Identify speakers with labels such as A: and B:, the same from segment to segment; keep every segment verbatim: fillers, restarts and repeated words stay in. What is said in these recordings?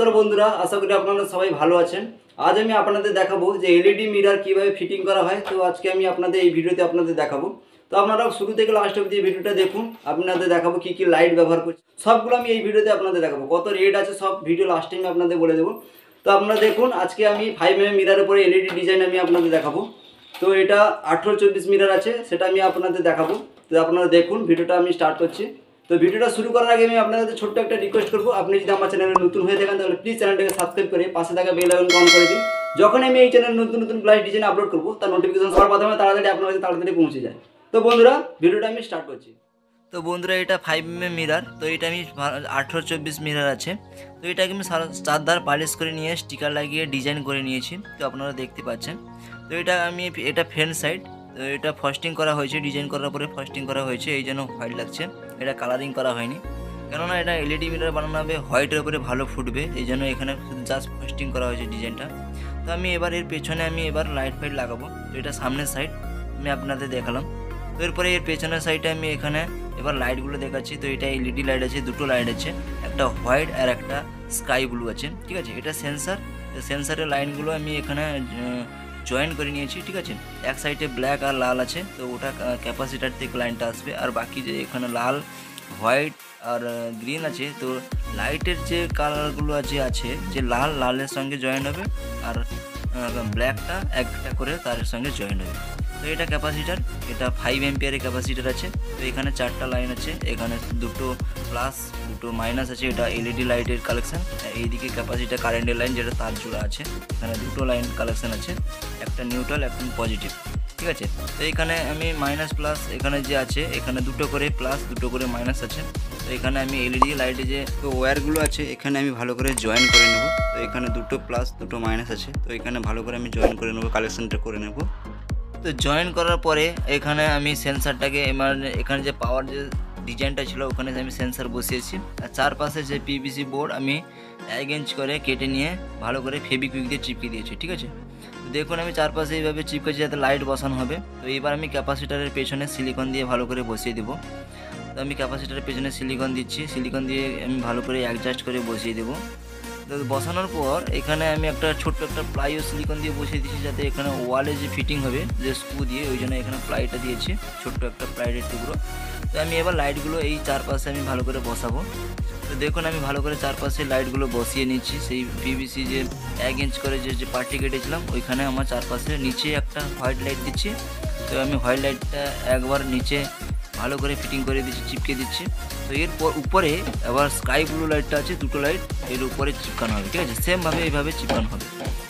A: नमस्कार बंधुरा आशा करी आपनारा सबाई भालो आछेन। आज आमि आपनादेर देखाबो जे एलईडी मिरर किभाबे फिटिंग करा हय। तो आज के आमि आपनादेर एई भिडियोते आपनादेर देखाबो। तो आपनारा शुरू थेके लास्ट अब्दि भिडियोटा देखुन। आपनादेर देखाबो कि कि लाइट व्यवहार करछि सबगुलो आमि एई भिडियोते आपनादेर देखाबो। कत रेट आछे सब भिडियो लास्टे आमि आपनादेर बोले देबो। तो आपनारा देखुन आजके आमि फाइव एम एम मिररेर उपरे एलईडी डिजाइन आमि आपनादेर देखाबो। तो एटा अठारो चौबीस मिरर आछे सेटा आमि आपनादेर देखाबो। तो आपनारा देखुन भिडियोटा आमि स्टार्ट करछि। तो भिडियोटा शुरू करार आगे मैं आपनादेर छोट्ट एक रिक्वेस्ट करब, आपनि यदि आमार चैनेले नतुन हये थाकेन ताहले प्लिज चैनेलटाके सबस्क्राइब करे पाशे थाका बेल आइकन अन करे दिन। যখন আমি এই চ্যানেলে নতুন নতুন ব্লাউজ ডিজাইন আপলোড করব তার নোটিফিকেশন সবার প্রথমে তাড়াতাড়ি আপনার কাছে তাড়াতাড়ি পৌঁছে যায়। তো বন্ধুরা ভিডিওটা আমি স্টার্ট করছি। তো বন্ধুরা এটা ফাইভ এম এম মিরর। তো এটা আমি আঠারো চব্বিশ মিরর আছে। তো এটাকে আমি চারধার পালিশ করে নিয়ে স্টিকার লাগিয়ে ডিজাইন করে নিয়েছি। তো আপনারা দেখতে পাচ্ছেন। তো এটা আমি এটা ফ্রন্ট সাইড। তো এটা ফাস্টিং করা হয়েছে, ডিজাইন করার পরে ফাস্টিং করা হয়েছে, এই জন্য হোয়াইট লাগছে। এটা কালারিং করা হয়নি, কেননা এটা এলইডি মিরর বানানো হবে হোয়াইটের উপরে ভালো ফুটবে, এই জন্য এখানে জাস্ট ফাস্টিং করা হয়েছে ডিজাইনটা। তো আমি এবার এর পেছনে আমি এবার লাইট ফাইট লাগাবো। তো এটা সামনের সাইড আমি আপনাদের দেখালাম। তো এরপরে এর পেছনের সাইডে আমি এখানে এবার লাইটগুলো দেখাচ্ছি। তো এটা এলইডি লাইট আছে, দুটো লাইট আছে, একটা হোয়াইট আর একটা স্কাই ব্লু আছে, ঠিক আছে। এটা সেন্সার, সেন্সারের লাইনগুলো আমি এখানে জয়েন করে নিয়েছি, ঠিক আছে। এক সাইডে ব্ল্যাক আর লাল আছে, তো ওটা ক্যাপাসিটার থেকে লাইনটা আসবে। আর বাকি যে এখানে লাল হোয়াইট আর গ্রিন আছে, তো লাইটের যে কালারগুলো আছে আছে যে লাল লালের সঙ্গে জয়েন হবে আর ব্ল্যাকটা একটা করে তার সঙ্গে জয়েন হবে। তো এটা ক্যাপাসিটার, এটা ফাইভ এম্পিয়ারের ক্যাপাসিটার আছে। তো এখানে চারটা লাইন আছে, এখানে দুটো প্লাস দুটো মাইনাস আছে। এটা এলইডি লাইটের কালেকশান। এইদিকে ক্যাপাসিটার কারেন্টের লাইন যেটা তার জোড়া আছে, এখানে দুটো লাইন কালেকশান আছে, একটা নিউট্রাল একটা পজিটিভ, ঠিক আছে। তো এখানে আমি মাইনাস প্লাস এখানে যে আছে এখানে দুটো করে প্লাস দুটো করে মাইনাস আছে। তো এখানে আমি এলইডি লাইটে যে তো ওয়্যারগুলো আছে এখানে আমি ভালো করে জয়েন করে নেব। তো এখানে দুটো প্লাস দুটো মাইনাস আছে, তো এখানে ভালো করে আমি জয়েন করে নেব, কালেকশানটা করে নেব। তো জয়েন করার পরে এখানে আমি সেন্সারটাকে মানে এখানে যে পাওয়ার যে ডিজাইনটা ছিল ওখানে আমি সেন্সার বসিয়েছি। আর চারপাশে যে পিভিসি বোর্ড আমি এক ইঞ্চ করে কেটে নিয়ে ভালো করে ফেবিকুইক দিয়ে চিপকে দিয়েছি, ঠিক আছে। দেখুন আমি চারপাশে এইভাবে চিপকেছি যাতে লাইট বসানো হবে। তো এবার আমি ক্যাপাসিটারের পেছনে সিলিকন দিয়ে ভালো করে বসিয়ে দেবো। তো আমি ক্যাপাসিটারের পেছনে সিলিকন দিচ্ছি, সিলিকন দিয়ে আমি ভালো করে অ্যাডজাস্ট করে বসিয়ে দেবো। তো বসানোর পর এখানে আমি একটা ছোট্ট একটা প্লাইও সিলিকন দিয়ে বসিয়ে দিচ্ছি, যাতে এখানে ওয়ালে যে ফিটিং হবে যে স্ক্রু দিয়ে, ওই জন্য এখানে প্লাইটা দিয়েছি, ছোট্ট একটা প্লাইয়ের টুকরো। তো আমি এবার লাইটগুলো এই চারপাশে আমি ভালো করে বসাবো। তো দেখুন আমি ভালো করে চারপাশে লাইটগুলো বসিয়ে নিচ্ছি। সেই পিভিসি যে এক ইঞ্চ করে যে যে পার্টি কেটেছিলাম ওইখানে আমার চারপাশে নিচে একটা হোয়াইট লাইট দিচ্ছি। তো আমি হোয়াইট লাইটটা একবার নিচে ভালো করে ফিটিং করে দিচ্ছি, চিপকে দিচ্ছি। তো এরপর উপরে আবার স্কাই ব্লু লাইটটা আছে, দুটো লাইট এর উপরে চিপকানো হবে, ঠিক আছে। সেমভাবে এইভাবে চিপকানো হবে।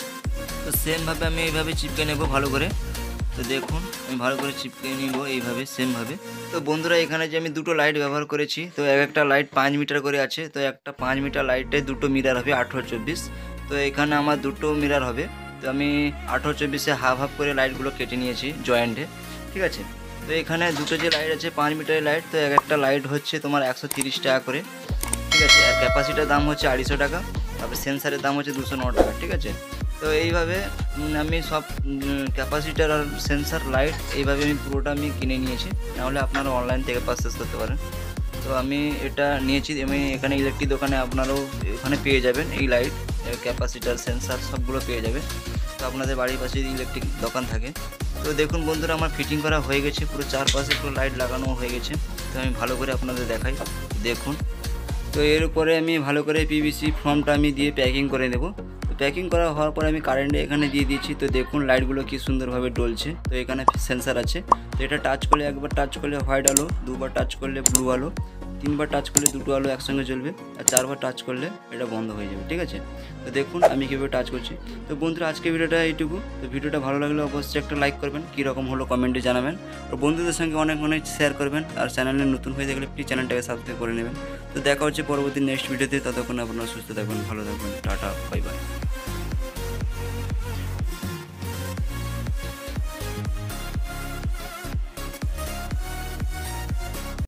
A: তো সেমভাবে আমি এইভাবে চিপকে নেব ভালো করে। তো দেখুন আমি ভালো করে চিপকে নিব এইভাবে সেমভাবে। তো বন্ধুরা এখানে যে আমি দুটো লাইট ব্যবহার করেছি, তো এক একটা লাইট পাঁচ মিটার করে আছে। তো একটা পাঁচ মিটার লাইটে দুটো মিরার হবে আঠারো চব্বিশ। তো এখানে আমার দুটো মিরার হবে। তো আমি আঠারো চব্বিশে হাফ হাফ করে লাইটগুলো কেটে নিয়েছি জয়েন্টে, ঠিক আছে। তো এখানে দুটো যে লাইট আছে পাঁচ মিটারের লাইট, তো এক একটা লাইট হচ্ছে তোমার একশো তিরিশ টাকা করে, ঠিক আছে। আর ক্যাপাসিটার দাম হচ্ছে আড়াইশো টাকা, তারপরে সেন্সারের দাম হচ্ছে দুশো ন টাকা, ঠিক আছে। তো এইভাবে আমি সব ক্যাপাসিটার আর সেন্সার লাইট এইভাবে আমি পুরোটা আমি কিনে নিয়েছি, নাহলে আপনারা অনলাইন থেকে পারচেস করতে পারেন। তো আমি এটা নিয়েছি, আমি এখানে ইলেকট্রিক দোকানে আপনারাও এখানে পেয়ে যাবেন এই লাইট ক্যাপাসিটার সেন্সার সবগুলো পেয়ে যাবেন। তো আপনাদের বাড়ির পাশে ইলেকট্রিক দোকান থাকে। তো দেখুন বন্ধুরা আমার ফিটিং করা হয়ে গেছে, পুরো চারপাশে পুরো লাইট লাগানো হয়ে গেছে। তো আমি ভালো করে আপনাদের দেখাই, দেখুন। তো এর উপরে আমি ভালো করে পিভিসি ফর্মটা আমি দিয়ে প্যাকিং করে নেব। তো প্যাকিং করা হওয়ার পরে আমি কারেন্টে এখানে দিয়ে দিয়েছি। তো দেখুন লাইটগুলো কি সুন্দরভাবে জ্বলছে। তো এখানে সেন্সার আছে, তো এটা টাচ করলে একবার টাচ করলে হোয়াইট আলো, দুবার টাচ করলে ব্লু আলো, তিনবার টাচ করলে দুটো আলো একসঙ্গে জ্বলবে, আর চারবার টাচ করলে এটা বন্ধ হয়ে যাবে, ঠিক আছে। তো দেখুন আমি কীভাবে টাচ করছি। তো বন্ধুরা আজকে ভিডিওটা এইটুকু। তো ভিডিওটা ভালো লাগলে অবশ্যই একটা লাইক করবেন, কীরকম হলো কমেন্টে জানাবেন, আর বন্ধুদের সঙ্গে অনেক অনেক শেয়ার করবেন। আর চ্যানেলে নতুন হয়ে থাকলে প্লিজ চ্যানেলটাকে সাবস্ক্রাইব করে নেবেন। তো দেখা হচ্ছে পরবর্তী নেক্সট ভিডিওতে। ততক্ষণ আপনারা সুস্থ থাকবেন, ভালো থাকবেন, টাটা, বাই বাই।